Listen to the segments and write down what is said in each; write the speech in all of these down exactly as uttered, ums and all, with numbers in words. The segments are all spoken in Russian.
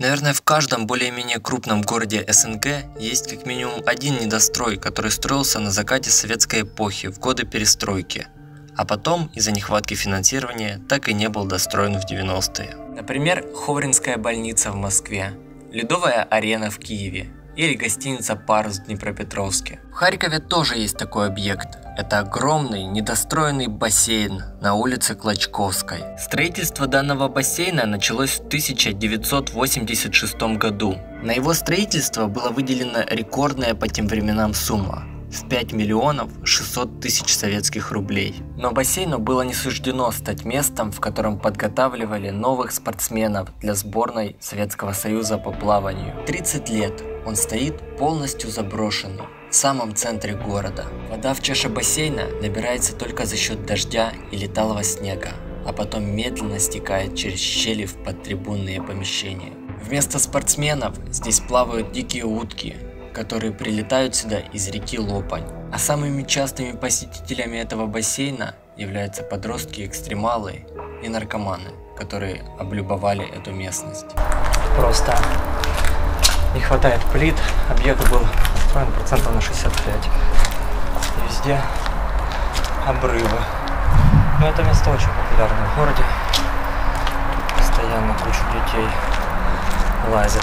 Наверное, в каждом более-менее крупном городе СНГ есть как минимум один недострой, который строился на закате советской эпохи в годы перестройки, а потом из-за нехватки финансирования так и не был достроен в девяностые. Например, Ховринская больница в Москве, Ледовая арена в Киеве или гостиница «Парус» в Днепропетровске. В Харькове тоже есть такой объект. Это огромный недостроенный бассейн на улице Клочковской. Строительство данного бассейна началось в тысяча девятьсот восемьдесят шестом году. На его строительство было выделено рекордная по тем временам сумма в пять миллионов шестьсот тысяч советских рублей. Но бассейну было не суждено стать местом, в котором подготавливали новых спортсменов для сборной Советского Союза по плаванию. тридцать лет он стоит полностью заброшенный в самом центре города. Вода в чаше бассейна набирается только за счет дождя или талого снега, а потом медленно стекает через щели в подтрибунные помещения. Вместо спортсменов здесь плавают дикие утки, которые прилетают сюда из реки Лопань. А самыми частыми посетителями этого бассейна являются подростки-экстремалы и наркоманы, которые облюбовали эту местность. Просто не хватает плит, объект был построен процентов на шестьдесят пять. И везде обрывы. Но это место очень популярно в городе. Постоянно куча детей лазит.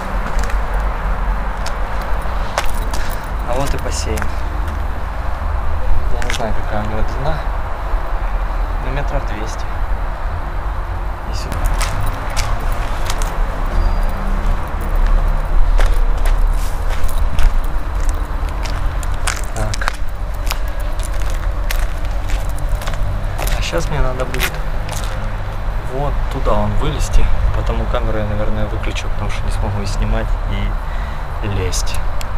А вот и бассейн. Я не знаю, какая у него длина, но метров двести. И сюда. Так. А сейчас мне надо будет вот туда он вылезти. Потому камеру я, наверное, выключу, потому что не смогу и снимать, и, и лезть.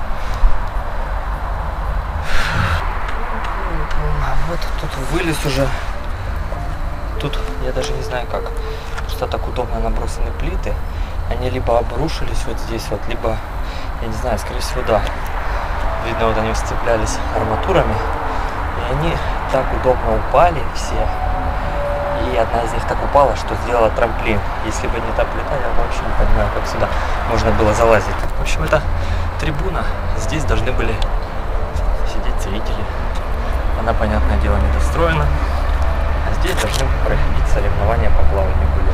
Вот тут вылез уже. Тут я даже не знаю как. Просто так удобно набросаны плиты. Они либо обрушились вот здесь вот, либо, я не знаю, скорее всего, да. Видно, вот они сцеплялись арматурами. И они так удобно упали все. И одна из них так упала, что сделала трамплин. Если бы не та плита, я вообще не понимаю, как сюда можно было залазить. В общем, это трибуна. Здесь должны были сидеть зрители. Она, понятное дело, недостроена. А здесь должны проходить соревнования по плаванию были.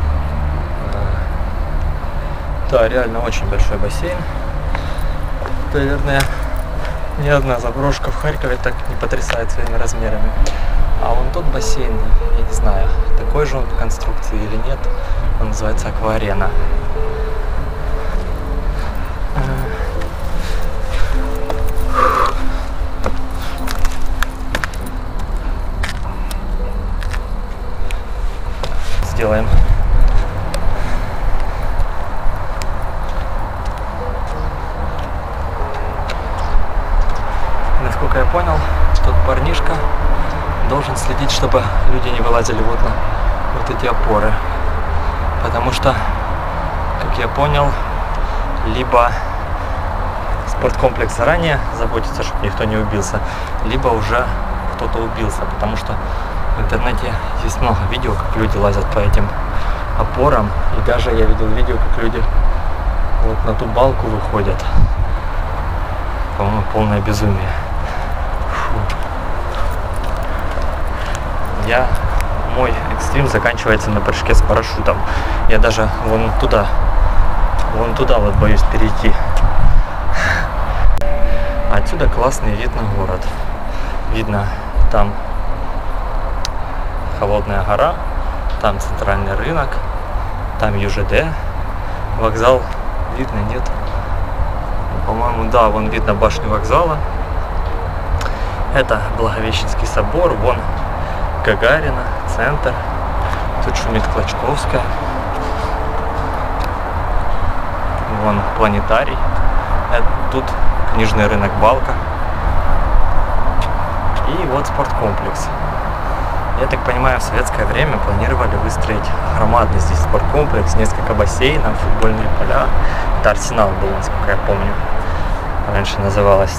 Да, реально очень большой бассейн. Наверное, ни одна заброшка в Харькове так не потрясает своими размерами. А вон тот бассейн, я не знаю, такой же он по конструкции или нет. Он называется Акваарена. Сделаем. Насколько я понял, тот парнишка должен следить, чтобы люди не вылазили вот на вот эти опоры. Потому что, как я понял, либо спорткомплекс заранее заботится, чтобы никто не убился, либо уже кто-то убился, потому что в интернете есть много видео, как люди лазят по этим опорам. И даже я видел видео, как люди вот на ту балку выходят. По-моему, полное безумие. Фу. Я, мой экстрим заканчивается на прыжке с парашютом. Я даже вон туда, вон туда вот боюсь перейти. Отсюда классный вид на город. Видно там Холодная гора, там центральный рынок, там ЮЖД, вокзал видно, нет? По-моему, да, вон видно башню вокзала. Это Благовещенский собор, вон Гагарина, центр, тут шумит Клочковская, вон планетарий, это тут книжный рынок Балка и вот спорткомплекс. Я так понимаю, в советское время планировали выстроить громадный здесь спорткомплекс, несколько бассейнов, футбольные поля. Это Арсенал был, насколько я помню, раньше называлось.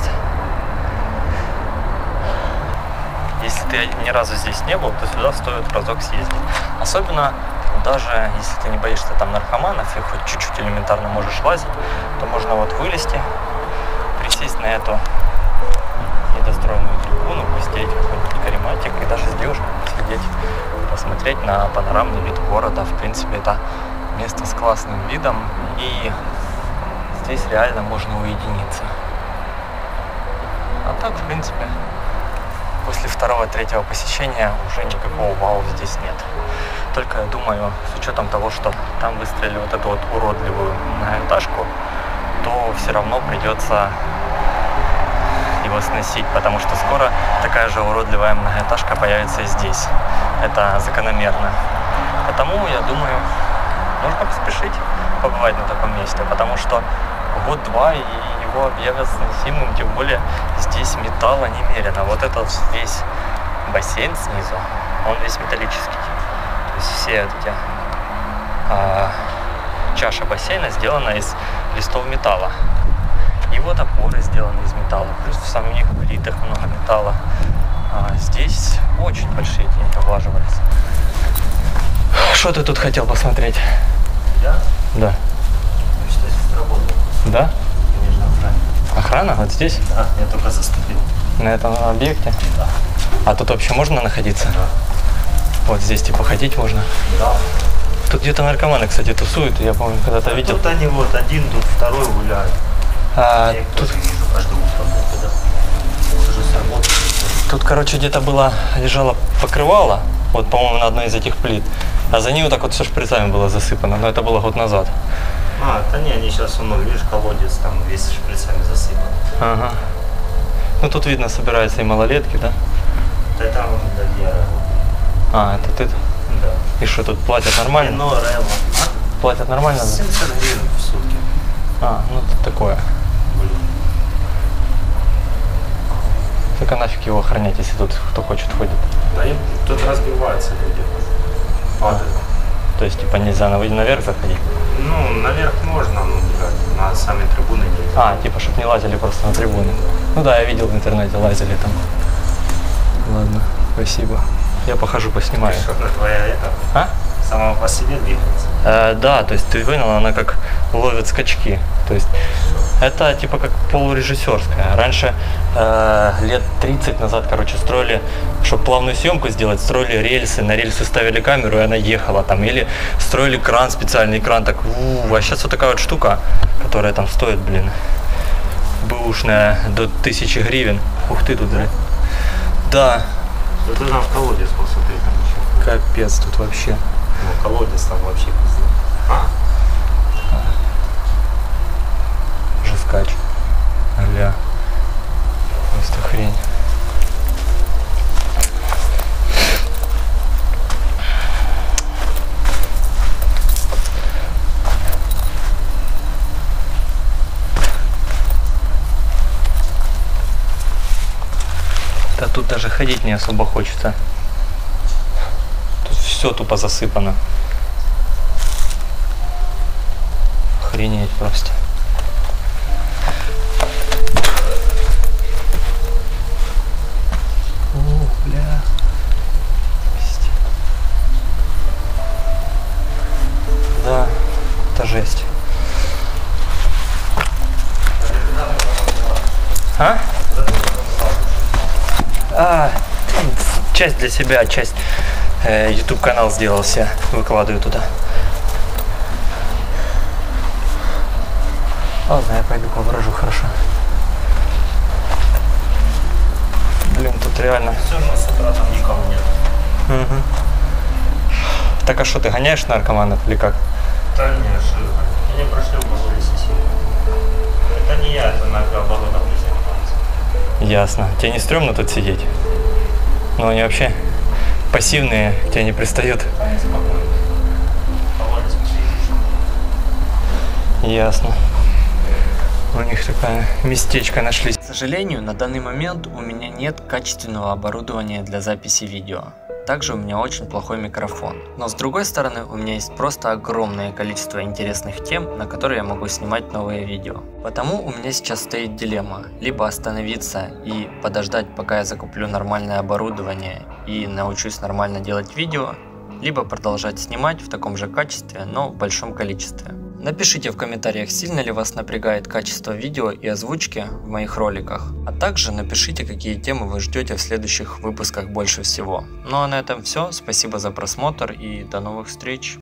Если ты ни разу здесь не был, то сюда стоит разок съездить. Особенно даже если ты не боишься там наркоманов и хоть чуть-чуть элементарно можешь лазить, то можно вот вылезти, присесть на эту недостроенную трибуну, посидеть какой-нибудь карематик и даже с девушкой посидеть, посмотреть на панорамный вид города. В принципе, это место с классным видом, и здесь реально можно уединиться. А так, в принципе, после второго-третьего посещения уже никакого вау здесь нет. Только, я думаю, с учетом того, что там выстроили вот эту вот уродливую многоэтажку, то все равно придется его сносить, потому что скоро такая же уродливая многоэтажка появится и здесь. Это закономерно. Потому, я думаю, нужно поспешить побывать на таком месте, потому что год-два и его объявят сносимым, тем более здесь металла немерено. Вот этот весь бассейн снизу, он весь металлический. То есть все вот эти а, чаша бассейна сделана из листов металла. И вот опоры сделаны из металла. Плюс в самих плитах много металла. А здесь очень большие деньги вложивались. Что ты тут хотел посмотреть? Я? Да. Ну, что здесь работает? Да? Конечно, охрана. Охрана вот здесь? Да, я только заступил. На этом объекте? Да. А тут вообще можно находиться? Да. Вот здесь типа ходить можно? Да. Тут где-то наркоманы, кстати, тусуют. Я, помню, когда-то А видел. тут они вот, один тут, второй гуляют. А, Я их тут, тоже вижу каждое утро, когда ухожу с работы. тут, короче, где-то было, лежало покрывало. Вот, по-моему, на одной из этих плит. А за ней вот так вот все шприцами было засыпано. Но это было год назад. А, да не, они сейчас, ну, видишь, колодец там весь шприцами засыпан. Ага. Ну тут видно, собираются и малолетки, да? Да там, да, я работаю. А, это ты? Да. И что, тут платят нормально? Но Релла. А? Платят нормально? Да? семьдесят гривен в сутки. А, ну тут такое. Блин. Так а нафиг его охранять, если тут кто хочет ходит? Да и тут разбиваются люди. Падают. То есть, типа, нельзя на- наверх заходить? Ну, наверх можно, ну, блядь, на сами трибуны нельзя. А, типа, чтоб не лазили просто на трибуны. Ну да, я видел в интернете, лазили там. Ладно, спасибо. Я похожу, поснимаю. Что твоя это? А? Сама по себе двигается. Э, да, то есть ты понял, она как ловит скачки. То есть это типа как полурежиссерская. Раньше э, лет тридцать назад, короче, строили, чтобы плавную съемку сделать, строили рельсы, на рельсы ставили камеру, и она ехала там. Или строили кран, специальный кран, так, у-у-у. А сейчас вот такая вот штука, которая там стоит, блин, бэушная до тысячи гривен. Ух ты тут, блин. Да, Да ты там в колодец посмотри, там еще. капец тут вообще. Ну, колодец там вообще пиздец. А, Жескач. Гля. Просто хрень. Да тут даже ходить не особо хочется. Тут все тупо засыпано. Охренеть просто. О, бля. Жесть. Да, это жесть. А? А, часть для себя, часть э, YouTube канал сделал себе, выкладываю туда. Ладно, я пойду поброжу, хорошо. Блин, тут реально. все равно с утра там никого нет. Угу. Так а что, ты гоняешь наркоманов или как? Да не, что я не прошли уголовые сессии. Это не я, это наоборот обличение. Ясно. Тебе не стрёмно тут сидеть? Ну они вообще пассивные, к тебе не пристают. Там спокойно. Колодец посидишь. Ясно. У них такая местечко нашлись. К сожалению, на данный момент у меня нет качественного оборудования для записи видео. Также у меня очень плохой микрофон. Но с другой стороны, у меня есть просто огромное количество интересных тем, на которые я могу снимать новые видео. Потому у меня сейчас стоит дилемма. Либо остановиться и подождать, пока я закуплю нормальное оборудование и научусь нормально делать видео. либо продолжать снимать в таком же качестве, но в большом количестве. Напишите в комментариях, сильно ли вас напрягает качество видео и озвучки в моих роликах, а также напишите, какие темы вы ждете в следующих выпусках больше всего. Ну а на этом все, спасибо за просмотр и до новых встреч!